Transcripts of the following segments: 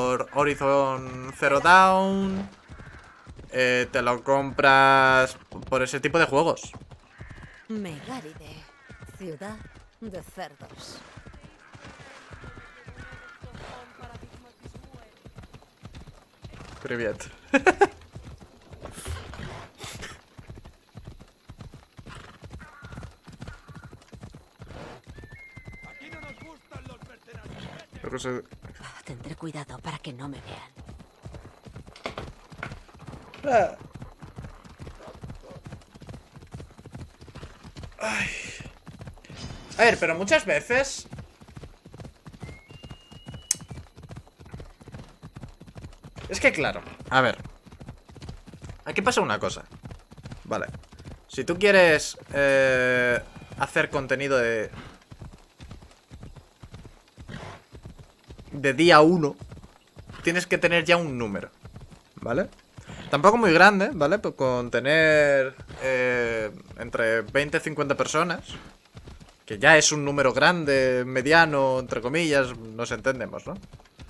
por Horizon Zero Dawn. Te lo compras por ese tipo de juegos. Megáride, ciudad de cerdos. Привет. Creo que se... Tendré cuidado para que no me vean. Ay. A ver, pero muchas veces... Es que claro, a ver. Aquí pasa una cosa. Vale. Si tú quieres hacer contenido de día 1, tienes que tener ya un número, ¿vale? Tampoco muy grande, ¿vale? Pues con tener entre 20 y 50 personas, que ya es un número grande, mediano, entre comillas, nos entendemos, ¿no?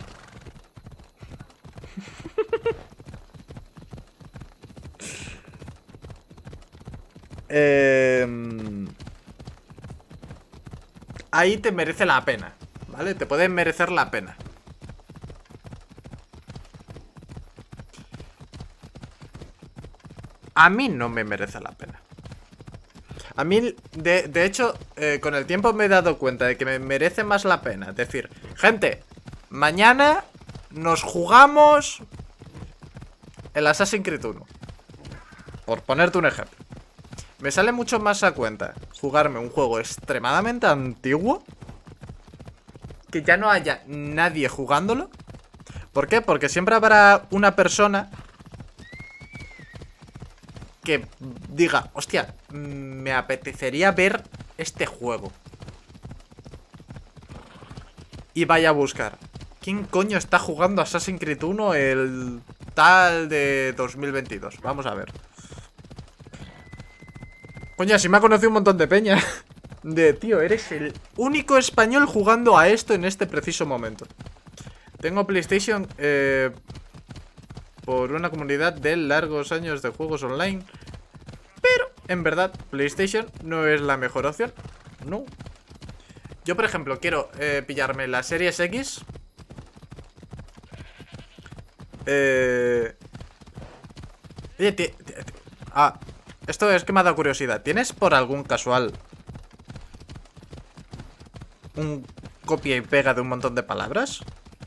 Ahí te merece la pena, ¿vale? Te puede merecer la pena. A mí no me merece la pena. A mí, de hecho, con el tiempo me he dado cuenta de que me merece más la pena decir, gente, mañana nos jugamos el Assassin's Creed 1. Por ponerte un ejemplo. Me sale mucho más a cuenta jugarme un juego extremadamente antiguo, que ya no haya nadie jugándolo. ¿Por qué? Porque siempre habrá una persona que diga, hostia, me apetecería ver este juego. Y vaya a buscar, ¿quién coño está jugando Assassin's Creed 1 el tal de 2022? Vamos a ver. Coño, si me ha conocido un montón de peña. De, tío, eres el único español jugando a esto en este preciso momento. Tengo PlayStation por una comunidad de largos años de juegos online. Pero, en verdad, PlayStation no es la mejor opción. No. Yo, por ejemplo, quiero pillarme la Series X. Oye, esto es que me ha dado curiosidad. ¿Tienes por algún casual un copia y pega de un montón de palabras?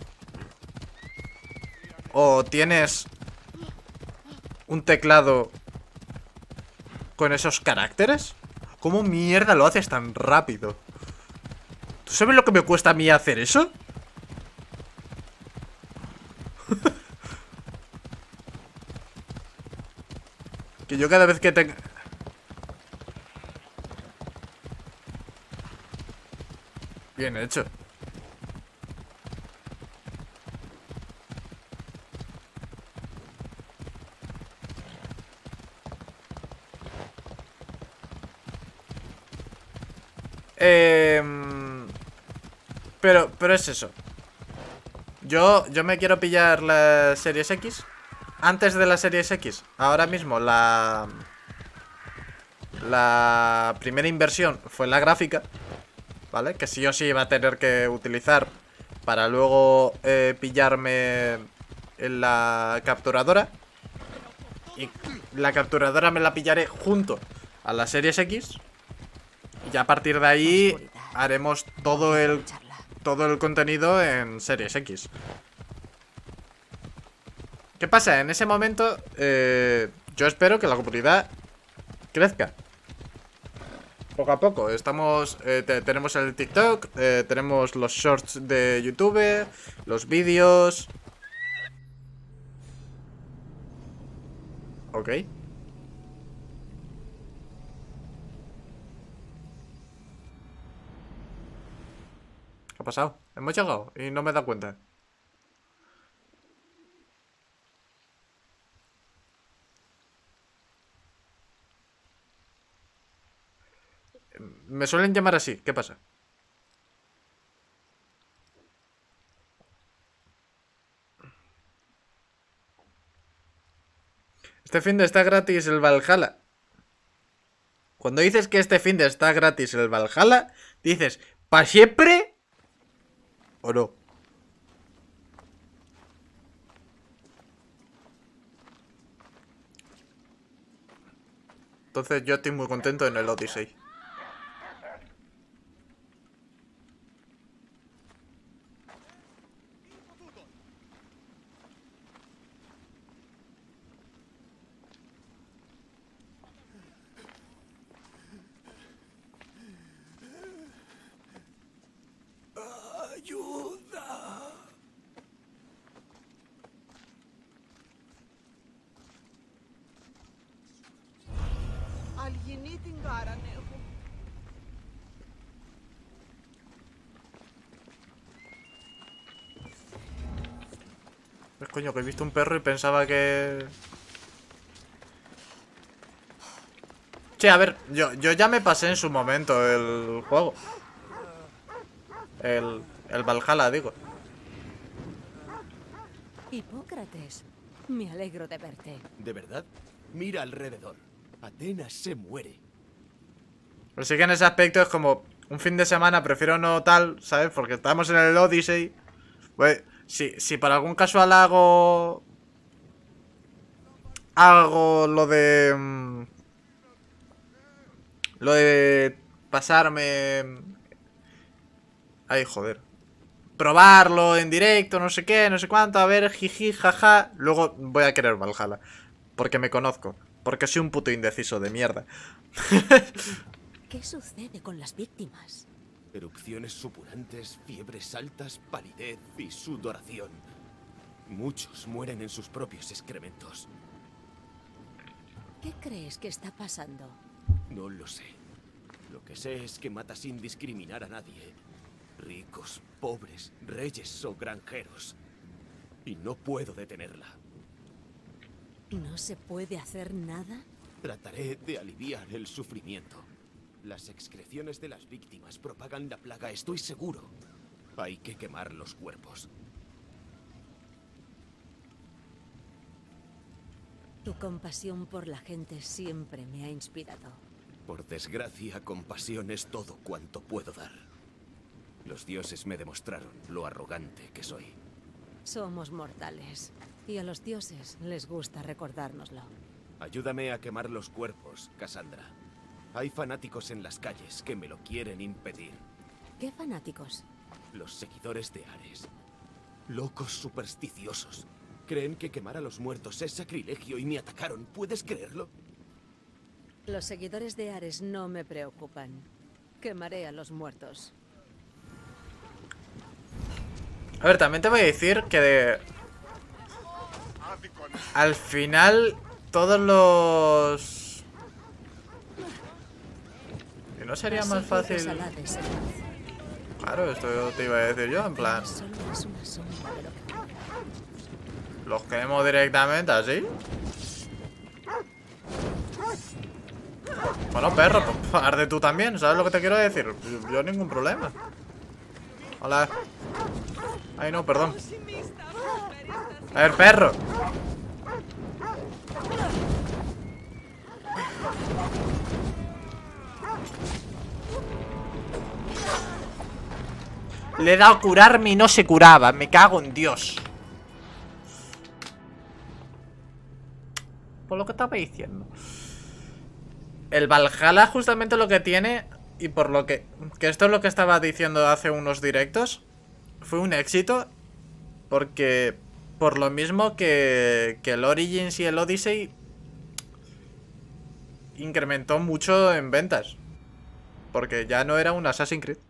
¿O tienes un teclado con esos caracteres? ¿Cómo mierda lo haces tan rápido? ¿Tú sabes lo que me cuesta a mí hacer eso? Que yo cada vez que tengo... Bien hecho. Pero es eso. Yo me quiero pillar la Series X. Antes de la Series X, ahora mismo la primera inversión fue la gráfica, ¿vale? Que sí o sí iba a tener que utilizar para luego pillarme en la capturadora. Y la capturadora me la pillaré junto a la Series X. Y a partir de ahí haremos todo el contenido en Series X. ¿Qué pasa? En ese momento yo espero que la comunidad crezca poco a poco. Estamos tenemos el TikTok, tenemos los shorts de YouTube, los vídeos. Ok. ¿Qué ha pasado? Hemos llegado y no me he dado cuenta. Me suelen llamar así. ¿Qué pasa? Este finde está gratis el Valhalla. Cuando dices que este finde está gratis el Valhalla, dices, ¿para siempre? ¿O no? Entonces yo estoy muy contento en el Odyssey. Pues coño, que he visto un perro y pensaba que... Sí, a ver, yo ya me pasé en su momento el juego. El Valhalla, digo. Hipócrates, me alegro de verte. ¿De verdad? Mira alrededor. Atenas se muere. Pero sí que en ese aspecto es como un fin de semana prefiero no tal, ¿sabes? Porque estamos en el Odyssey. Pues, si por algún casual hago lo de... lo de pasarme... Ay, joder. Probarlo en directo, no sé qué, no sé cuánto, a ver, jiji, jaja. Luego voy a querer Valhalla. Porque me conozco. Porque soy un puto indeciso de mierda. ¿Qué sucede con las víctimas? Erupciones supurantes, fiebres altas, palidez y sudoración. Muchos mueren en sus propios excrementos. ¿Qué crees que está pasando? No lo sé. Lo que sé es que mata sin discriminar a nadie. Ricos, pobres, reyes o granjeros. Y no puedo detenerla. ¿No se puede hacer nada? Trataré de aliviar el sufrimiento. Las excreciones de las víctimas propagan la plaga, estoy seguro. Hay que quemar los cuerpos. Tu compasión por la gente siempre me ha inspirado. Por desgracia, compasión es todo cuanto puedo dar. Los dioses me demostraron lo arrogante que soy. Somos mortales, y a los dioses les gusta recordárnoslo. Ayúdame a quemar los cuerpos, Cassandra. Hay fanáticos en las calles que me lo quieren impedir. ¿Qué fanáticos? Los seguidores de Ares. Locos supersticiosos. Creen que quemar a los muertos es sacrilegio y me atacaron. ¿Puedes creerlo? Los seguidores de Ares no me preocupan. Quemaré a los muertos. A ver, también te voy a decir que al final todos los... ¿Y no sería más fácil? Claro, esto te iba a decir yo, en plan... Los quemo directamente, así. Bueno, perro, pues arde tú también, ¿sabes lo que te quiero decir? Yo ningún problema. Hola. Ay, no, perdón. A ver, perro. Le he dado a curarme y no se curaba. Me cago en Dios. Por lo que estaba diciendo. El Valhalla justamente lo que tiene, y por lo que esto es lo que estaba diciendo hace unos directos, fue un éxito. Porque por lo mismo que el Origins y el Odyssey incrementó mucho en ventas. Porque ya no era un Assassin's Creed.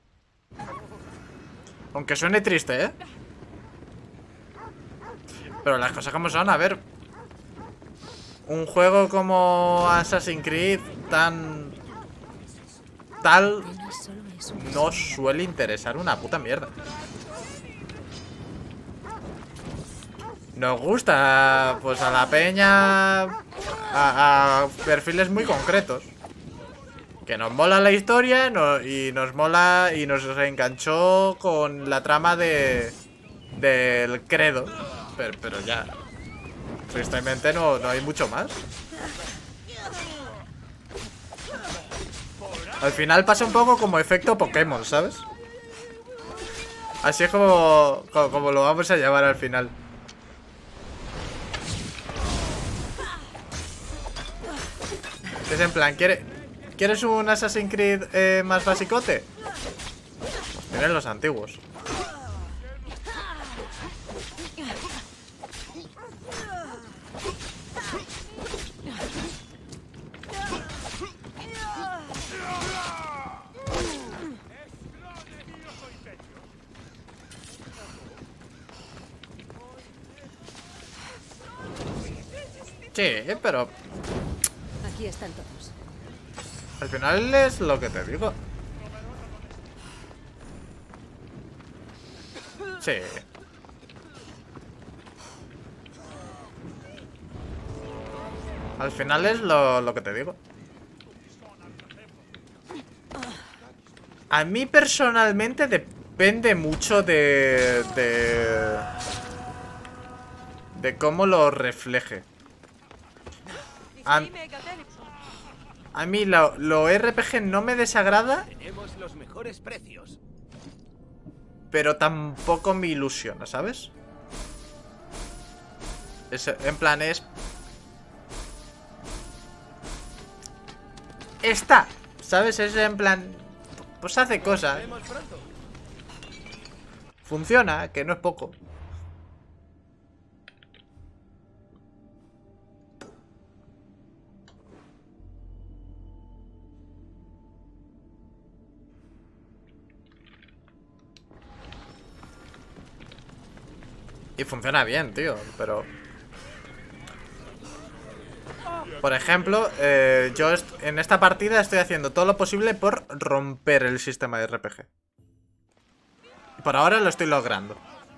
Aunque suene triste, ¿eh? Pero las cosas como son, a ver. Un juego como Assassin's Creed tal no suele interesar una puta mierda. Nos gusta, pues a la peña, a perfiles muy concretos. Que nos mola la historia y nos mola y nos reenganchó con la trama del credo. Pero ya. Tristemente no hay mucho más. Al final pasa un poco como efecto Pokémon, ¿sabes? Así es como lo vamos a llevar al final. Es en plan, ¿quieres un Assassin's Creed más basicote? Pues miren los antiguos. Sí, pero Aquí están todos. al final es lo que te digo. Sí. Al final es lo que te digo. A mí personalmente depende mucho de cómo lo refleje. A mí lo RPG no me desagrada, Tenemos los mejores precios. pero tampoco me ilusiona, ¿sabes? En plan es... Está, ¿sabes? Es en plan... Pues hace cosas. Vemos pronto. Funciona, que no es poco. Y funciona bien, tío, pero... Por ejemplo, yo en esta partida estoy haciendo todo lo posible por romper el sistema de RPG. Y por ahora lo estoy logrando.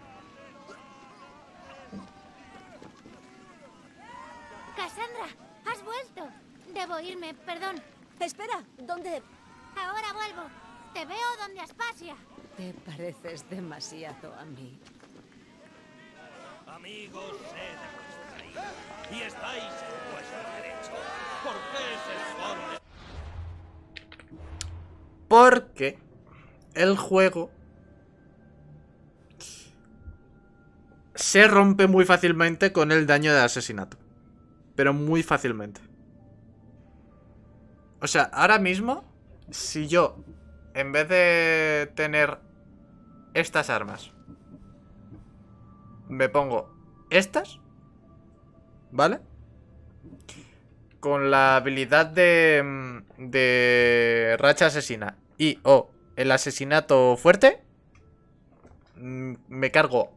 Cassandra, has vuelto. Debo irme, perdón. Espera, ¿dónde? Ahora vuelvo. Te veo donde Aspasia. Te pareces demasiado a mí. Amigos, sed de vuestra ira. Y estáis en vuestro derecho. ¿Por qué se esconde? Porque el juego se rompe muy fácilmente con el daño de asesinato. Pero muy fácilmente. O sea, ahora mismo, si yo, en vez de tener estas armas, me pongo estas, ¿vale? Con la habilidad de racha asesina y o el asesinato fuerte, me cargo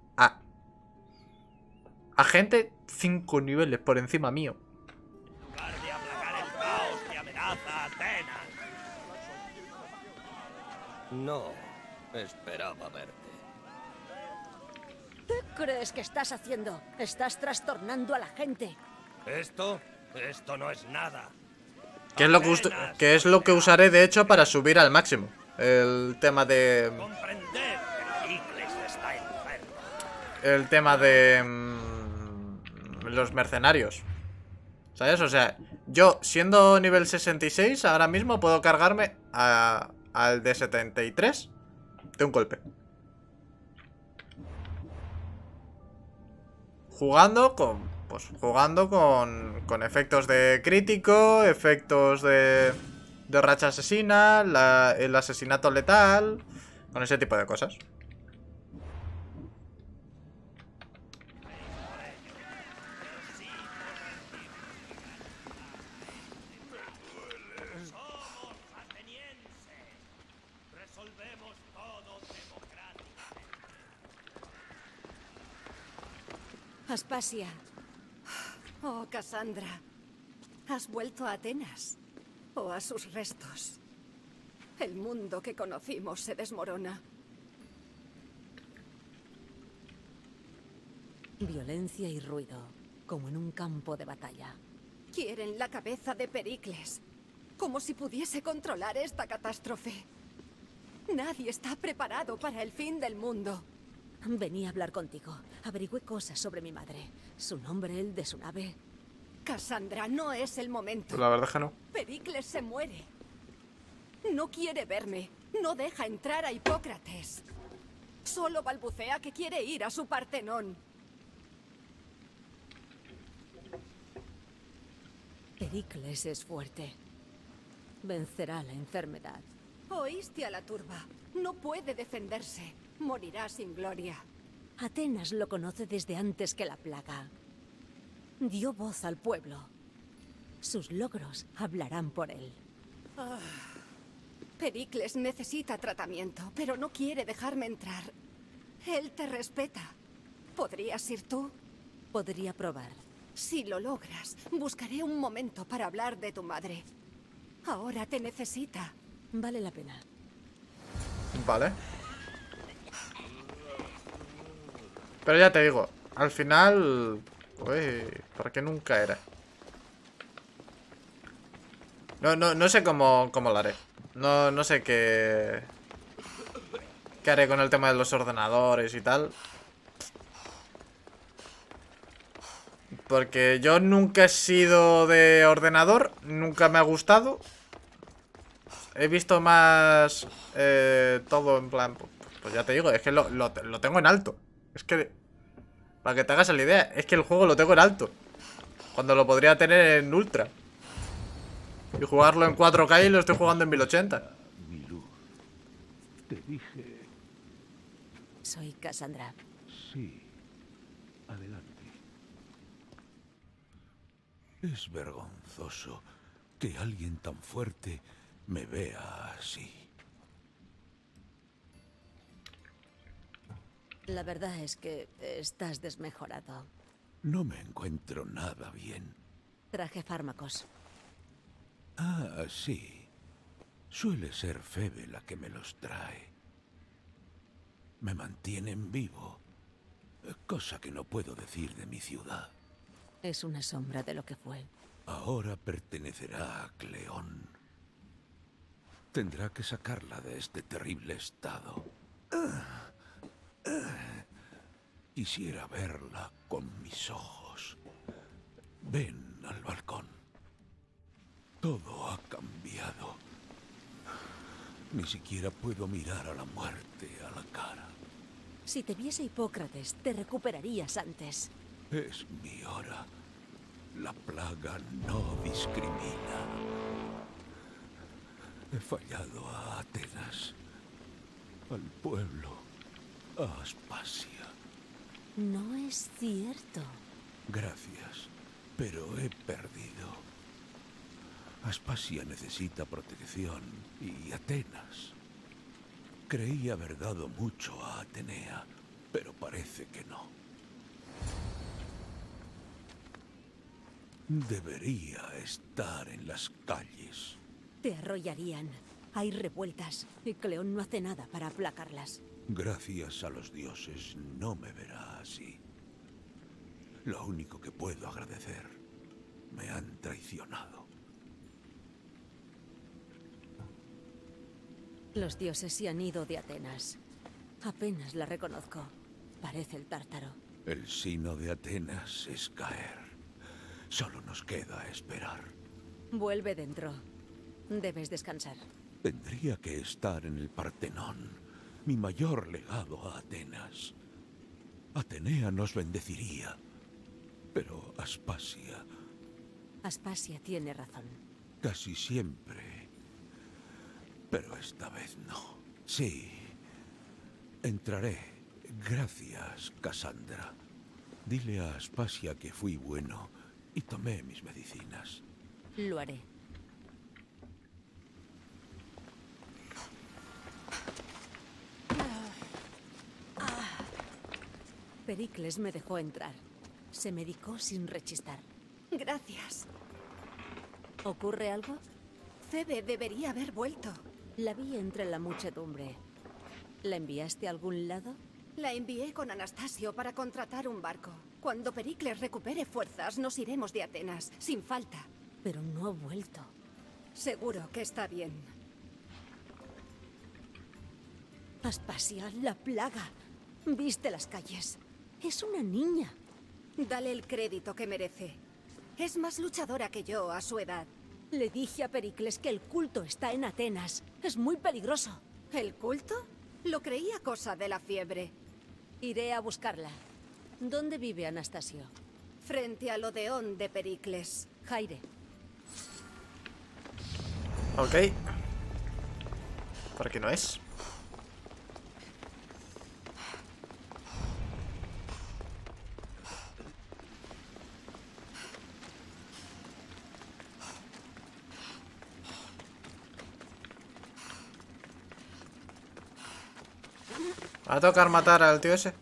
a gente 5 niveles por encima mío. En lugar de aplacar el caos que amenaza a Atenas. No, esperaba verte. ¿Qué crees que estás haciendo? Estás trastornando a la gente. Esto no es nada. Que es lo que usaré de hecho para subir al máximo el tema de... Comprender que Pericles está enfermo. El tema de... los mercenarios, ¿sabes? O sea, yo siendo nivel 66 ahora mismo puedo cargarme al de 73 de un golpe. Jugando con efectos de crítico, efectos de racha asesina, el asesinato letal, con ese tipo de cosas. Resolvemos todo democráticamente. Aspasia. Oh, Cassandra. Has vuelto a Atenas. O a sus restos. El mundo que conocimos se desmorona. Violencia y ruido, como en un campo de batalla. Quieren la cabeza de Pericles. Como si pudiese controlar esta catástrofe. Nadie está preparado para el fin del mundo. Venía a hablar contigo. Averigüé cosas sobre mi madre. Su nombre, el de su nave. Cassandra, no es el momento. Pues la verdad es que no. Pericles se muere. No quiere verme. No deja entrar a Hipócrates. Solo balbucea que quiere ir a su Partenón. Pericles es fuerte. Vencerá la enfermedad. Oíste a la turba. No puede defenderse. Morirá sin gloria. Atenas lo conoce desde antes que la plaga. Dio voz al pueblo. Sus logros hablarán por él. Pericles necesita tratamiento, pero no quiere dejarme entrar. Él te respeta. ¿Podrías ir tú? Podría probar. Si lo logras, buscaré un momento para hablar de tu madre. Ahora te necesita. Vale la pena. Vale. Pero ya te digo, al final... Uy, ¿por qué nunca era? No sé cómo lo haré. No sé qué haré con el tema de los ordenadores y tal. Porque yo nunca he sido de ordenador. Nunca me ha gustado. He visto más todo en plan... Pues ya te digo, es que lo tengo en alto. Es que... Para que te hagas la idea, es que el juego lo tengo en alto. Cuando lo podría tener en ultra. Y jugarlo en 4K y lo estoy jugando en 1080. Mi luz. Te dije... Soy Cassandra. Sí. Adelante. Es vergonzoso que alguien tan fuerte me vea así. La verdad es que estás desmejorado. No me encuentro nada bien. Traje fármacos. Ah, sí. Suele ser Febe la que me los trae. Me mantienen vivo. Cosa que no puedo decir de mi ciudad. Es una sombra de lo que fue. Ahora pertenecerá a Cleón. Tendrá que sacarla de este terrible estado. Quisiera verla con mis ojos. Ven al balcón. Todo ha cambiado. Ni siquiera puedo mirar a la muerte a la cara. Si te viese Hipócrates, te recuperarías antes. Es mi hora. La plaga no discrimina. He fallado a Atenas, al pueblo, a Aspasia. No es cierto. Gracias, pero he perdido. Aspasia necesita protección y Atenas. Creí haber dado mucho a Atenea, pero parece que no. Debería estar en las calles. Te arrollarían. Hay revueltas y Cleón no hace nada para aplacarlas. Gracias a los dioses no me verá así. Lo único que puedo agradecer, me han traicionado. Los dioses se han ido de Atenas. Apenas la reconozco. Parece el tártaro. El sino de Atenas es caer. Solo nos queda esperar. Vuelve dentro. Debes descansar. Tendría que estar en el Partenón, mi mayor legado a Atenas. Atenea nos bendeciría, pero Aspasia... Aspasia tiene razón. Casi siempre. Pero esta vez no. Sí. Entraré. Gracias, Cassandra. Dile a Aspasia que fui bueno y tomé mis medicinas. Lo haré. Pericles me dejó entrar. Se medicó sin rechistar. Gracias. ¿Ocurre algo? Febe debería haber vuelto. La vi entre la muchedumbre. ¿La enviaste a algún lado? La envié con Anastasio para contratar un barco. Cuando Pericles recupere fuerzas, nos iremos de Atenas, sin falta. Pero no ha vuelto. Seguro que está bien. Aspasia, la plaga. Viste las calles. Es una niña. Dale el crédito que merece. Es más luchadora que yo a su edad. Le dije a Pericles que el culto está en Atenas. Es muy peligroso. ¿El culto? Lo creía cosa de la fiebre. Iré a buscarla. ¿Dónde vive Anastasio? Frente al Odeón de Pericles. Jaire. Ok. ¿Por qué no es? Va a tocar matar al tío ese.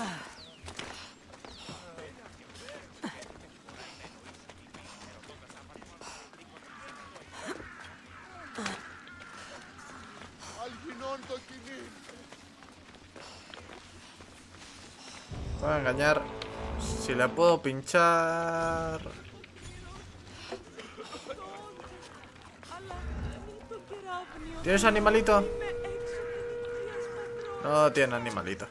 Voy a engañar. Si le puedo pinchar. ¿Tienes animalito? No tiene animalito.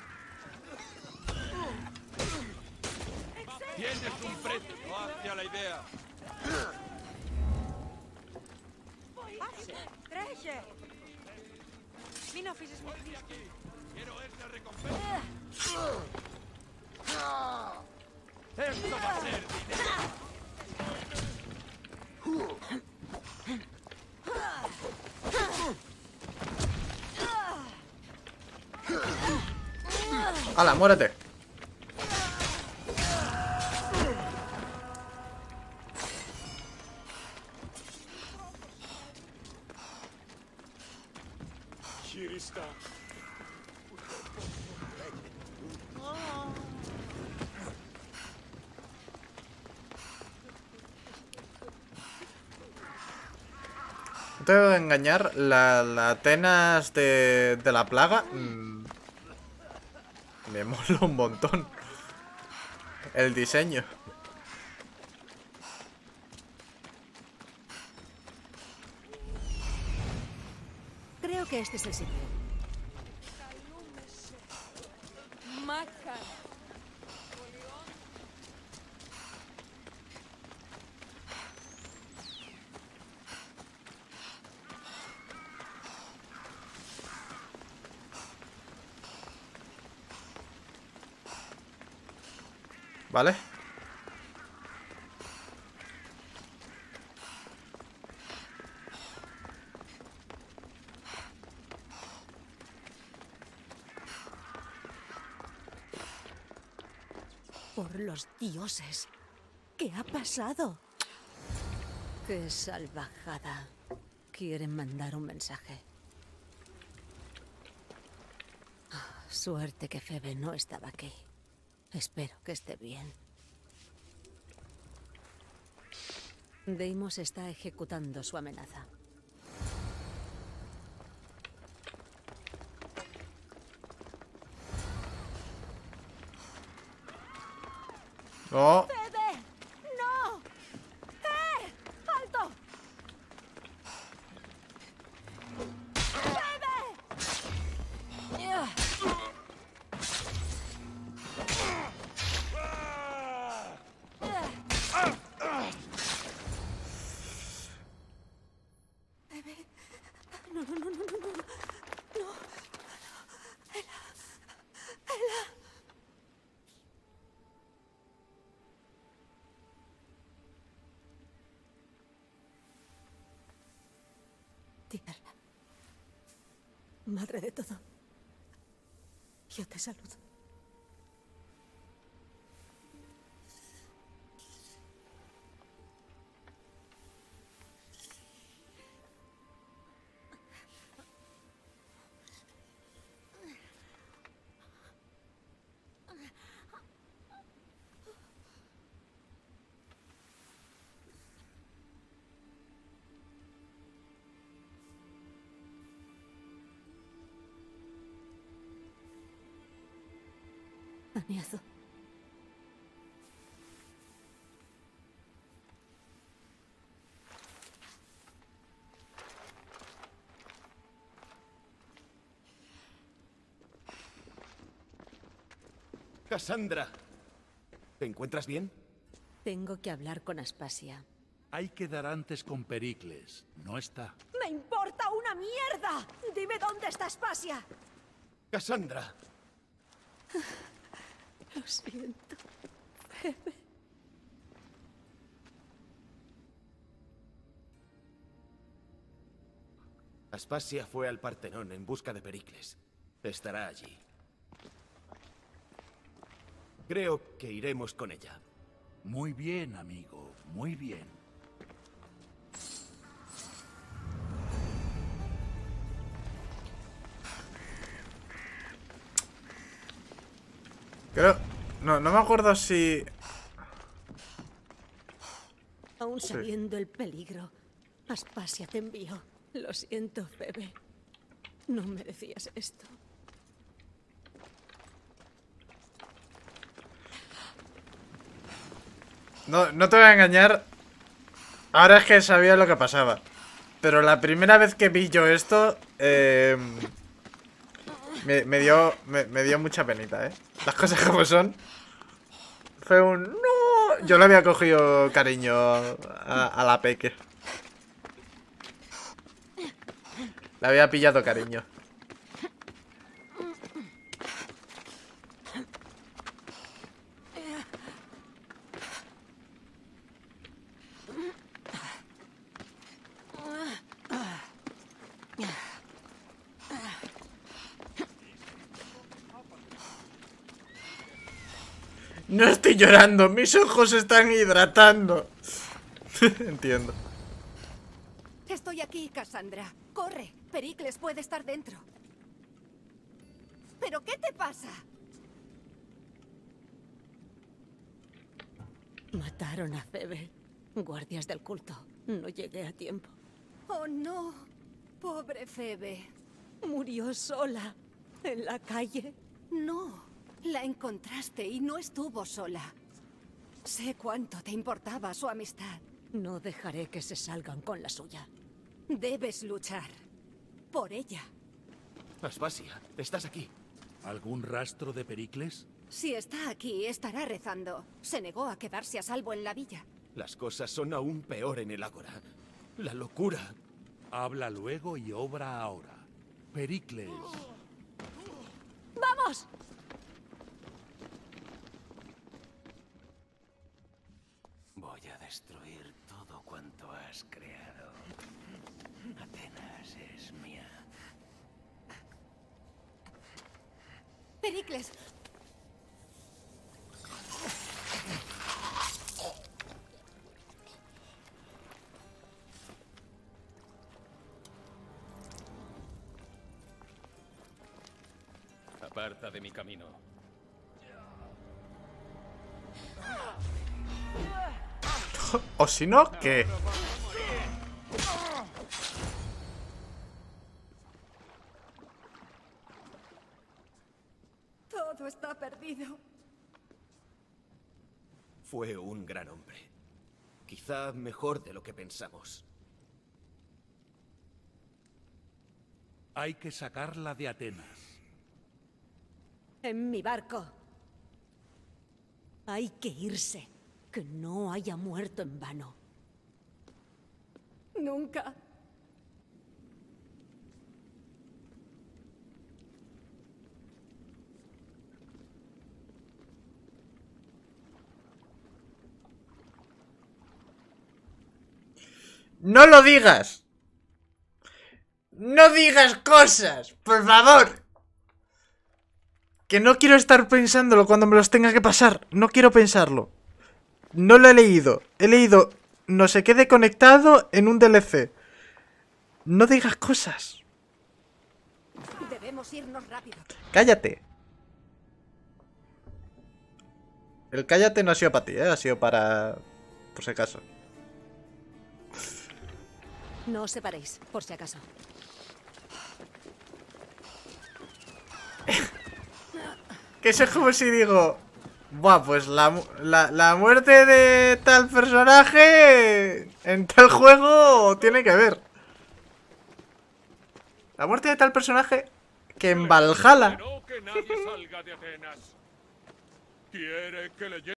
Tienes un precio hacia la idea. Τρέχε! Μην αφήσεις μου πίσω. Quiero esta recompensa. Esto va a ser dinero. ¡Hala, muérete! Χειριστά. No te debo de engañar, la Atenas de la plaga me mola un montón el diseño. Creo que este es el sitio. Μάχα! ¿Vale? Por los dioses. ¿Qué ha pasado? Qué salvajada. Quieren mandar un mensaje. Suerte que Febe no estaba aquí. Espero que esté bien. Deimos está ejecutando su amenaza. No. ¡Febe! ¡No! ¡Alto! Tierra. Madre de todo. Yo te saludo. Aniazo. Cassandra, ¿te encuentras bien? Tengo que hablar con Aspasia. Hay que dar antes con Pericles. No está. ¡Me importa una mierda! Dime dónde está Aspasia. Cassandra. Lo siento. Aspasia fue al Partenón en busca de Pericles. Estará allí. Creo que iremos con ella. Muy bien, amigo. Muy bien. Creo... No me acuerdo si... Aún sabiendo el peligro, Aspasia te envió. Lo siento, Febe. No merecías esto. No te voy a engañar. Ahora es que sabía lo que pasaba. Pero la primera vez que vi yo esto, me dio mucha penita, ¿eh? Las cosas como son. Fue un... ¡No! Yo le había cogido cariño a la peque. Le había pillado cariño. No estoy llorando, mis ojos se están hidratando. Entiendo. Estoy aquí, Cassandra. Corre. Pericles puede estar dentro. ¿Pero qué te pasa? Mataron a Febe. Guardias del culto. No llegué a tiempo. Oh, no. Pobre Febe. Murió sola. ¿En la calle? No. La encontraste y no estuvo sola. Sé cuánto te importaba su amistad. No dejaré que se salgan con la suya. Debes luchar. Por ella. Aspasia, estás aquí. ¿Algún rastro de Pericles? Si está aquí, estará rezando. Se negó a quedarse a salvo en la villa. Las cosas son aún peor en el Ágora. La locura. Habla luego y obra ahora. Pericles. ¡Vamos! Voy a destruir todo cuanto has creado. Atenas es mía. ¡Pericles! Aparta de mi camino. O si no, ¿qué? Todo está perdido. Fue un gran hombre. Quizá mejor de lo que pensamos. Hay que sacarla de Atenas. En mi barco. Hay que irse. Que no haya muerto en vano. Nunca. ¡No lo digas! ¡No digas cosas! ¡Por favor! Que no quiero estar pensándolo cuando me los tenga que pasar. No quiero pensarlo. No lo he leído. He leído no se quede conectado en un DLC. No digas cosas. Debemos irnos rápido. Cállate. El cállate no ha sido para ti, ¿eh? Ha sido para... por si acaso. No os separéis, por si acaso. Que eso es como si digo... Buah, pues la muerte de tal personaje en tal juego tiene que ver. La muerte de tal personaje que en Valhalla... No que nadie salga de Atenas. ¿Quiere que le lleve?